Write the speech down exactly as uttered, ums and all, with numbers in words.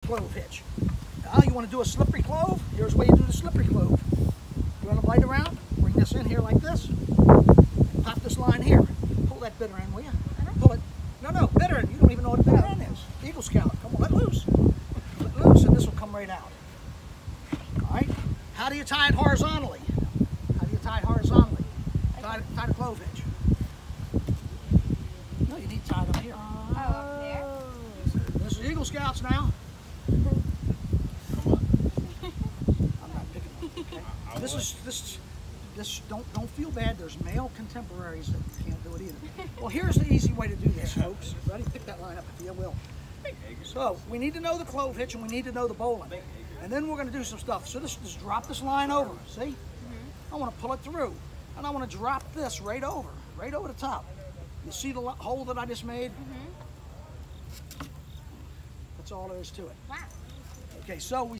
clove hitch. Now you want to do a slippery clove? Here's the way you do the slippery clove. You want to light around? Bring this in here like this. Pop this line here. Pull that bitter end, will you? Pull it. No, no, bitter end. You don't even know what a bitter end is. Eagle Scout. Come on, let loose. Let loose, and this will come right out. All right. How do you tie it horizontally? How do you tie it horizontally? Tie, tie the clove hitch. No, you need to tie it up here. Oh, up there? This is Eagle Scouts now. Come on. I'm not picking one. Okay? This is this. This don't don't feel bad. There's male contemporaries that can't do it either. Well, here's the easy way to do this, folks. Ready? Pick that line up if you will. So we need to know the clove hitch and we need to know the bowline, and then we're going to do some stuff. So this just drop this line over. See? Mm-hmm. I want to pull it through, and I want to drop this right over, right over the top. You see the hole that I just made? Mm-hmm. That's all there is to it. Wow. Okay, so we